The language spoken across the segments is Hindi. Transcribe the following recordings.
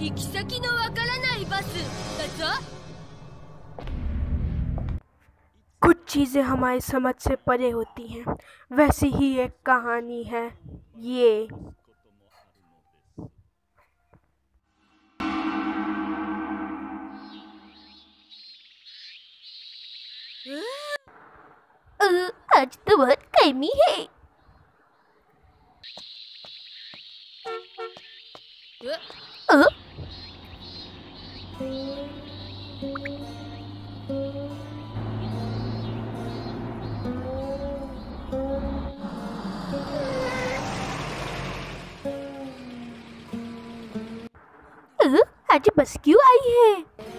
行き先のわからないバスだぞ。 कुछ चीज़ें हमारी समझ से परे होती हैं, वैसी ही एक कहानी है ये। आज तो बहुत गर्मी है। आज बस क्यों आई है?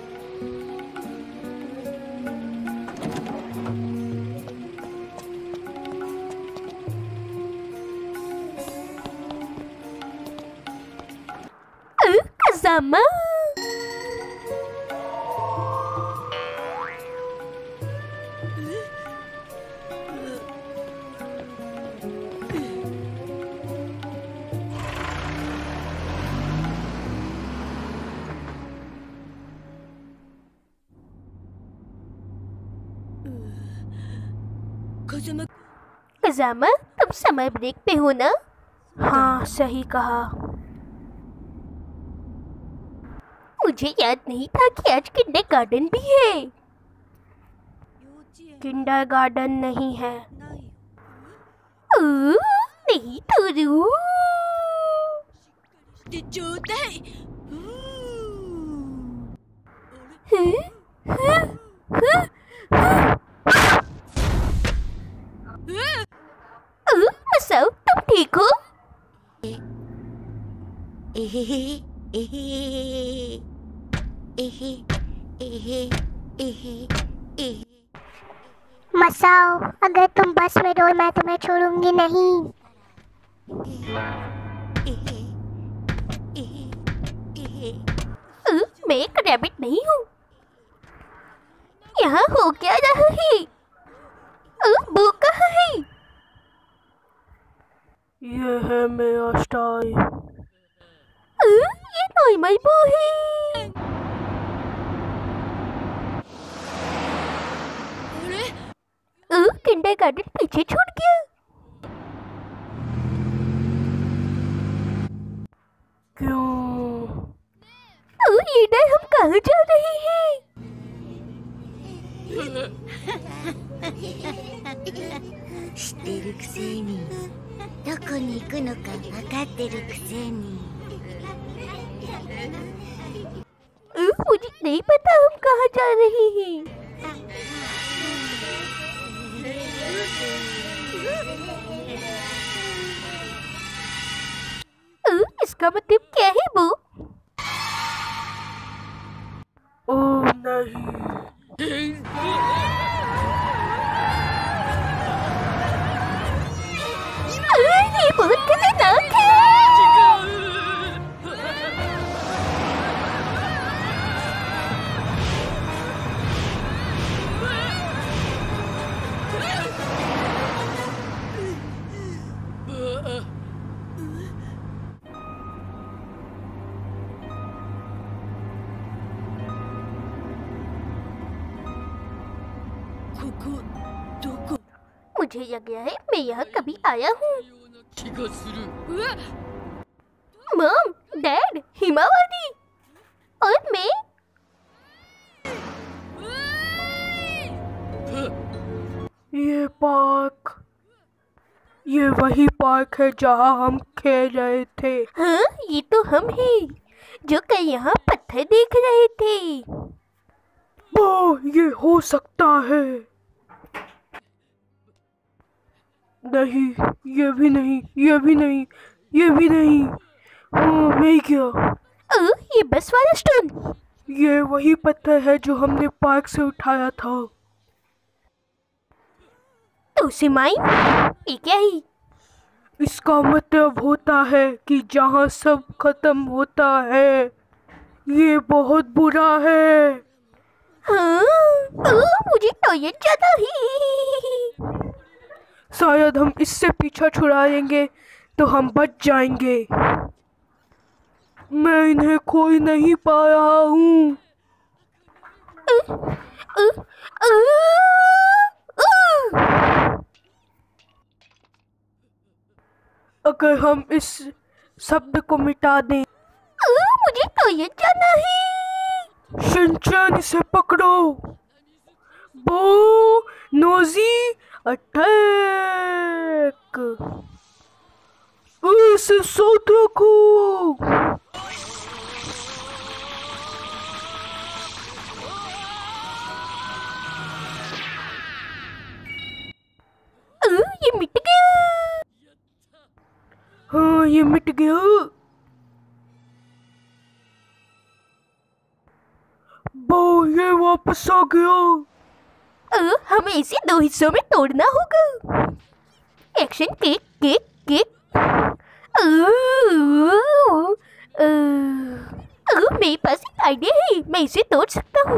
Kazama. कज़ामा, तुम समर ब्रेक पे हो ना? हाँ, सही कहा। मुझे याद नहीं था कि आज किंडरगार्टन भी है। किंडरगार्टन नहीं है। नहीं तोरू। मसाओ, तुम ठीक हो? मसाओ, अगर तुम बस में रहो मैं तुम्हें छोड़ूंगी नहीं। मैं एक रैबिट नहीं हूँ। यहाँ हो क्या रहा है? वो कहाँ है? ये है मेरा स्टाइल। ये नॉर्मल वो है। किंडरगार्टन पीछे छूट गया। क्यों? ये डर, हम कहाँ जा रहे हैं? 知ってるくせにどこに行くのか分かってるくせに मुझे नहीं पता हम कहाँ जा रहे हैं। इसका मतलब क्या है वो? ओह नहीं। ये बहुत खतरनाक है। मुझे लग गया है मैं यहाँ कभी आया हूँ। मॉम, डैड, हिमावारी और मैं। ये पार्क, ये वही पार्क है जहाँ हम खेल रहे थे। हाँ, ये तो हम हैं जो कल यहाँ पत्थर देख रहे थे। ओह, ये हो सकता है। नहीं, ये भी नहीं, ये भी नहीं, ये भी नहीं। हाँ, मैं क्या? ये बस वाला स्टोन। ये वही पत्थर है जो हमने पार्क से उठाया था। तो सिमाइन, ये क्या है? इसका मतलब होता है कि जहाँ सब खत्म होता है, ये बहुत बुरा है। हाँ, मुझे टॉयलेट जाना है। शायद हम इससे पीछा छुड़ाएंगे तो हम बच जाएंगे। मैं इन्हें खोई नहीं पा रहा हूँ। अगर हम इस शब्द को मिटा दें। मुझे तो ये जाना है। शिनचैन इसे पकड़ो। बो नोजी अटैक। इसे साथ रखो। ये मिट गया। हाँ, ये मिट गया। बो ये वापस आ गया। हमें इसे 2 हिस्सों में तोड़ना होगा। Action kick kick kick. मेरे पास एक आइडिया है, मैं इसे तोड़ सकता हूँ।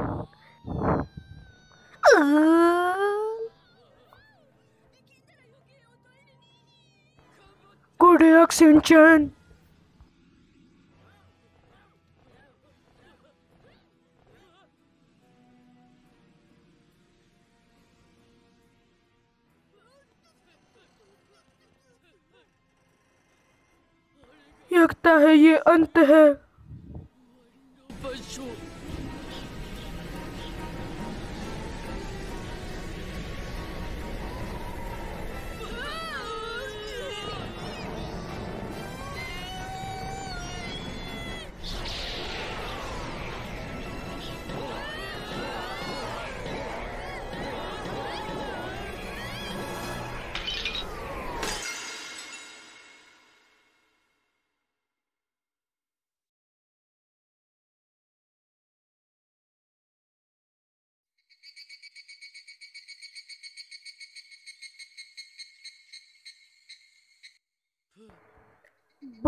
Good work Shinchan. लगता है ये अंत है। बो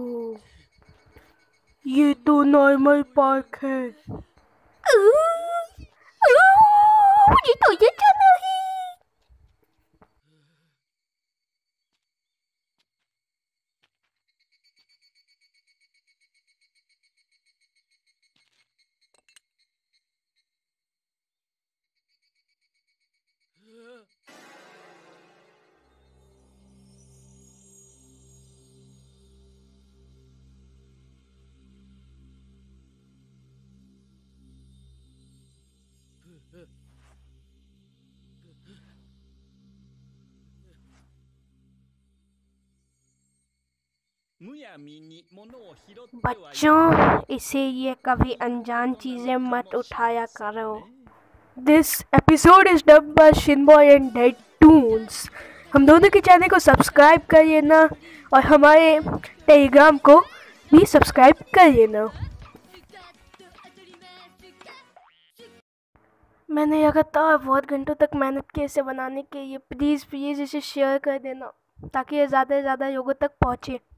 ये तो नॉर्मल पार्क है। मुझे तो ये जाना है। बच्चों, इसे ये कभी अनजान चीजें मत उठाया करो। This episode is dubbed by Shinboy and Dead Toons. हम दोनों के चैनल को सब्सक्राइब करिए ना, और हमारे टेलीग्राम को भी सब्सक्राइब करिए ना। मैंने लगातार बहुत घंटों तक मेहनत की इसे बनाने के लिए। प्लीज़ प्लीज़ इसे शेयर कर देना ताकि ये ज़्यादा से ज़्यादा लोगों तक पहुँचे।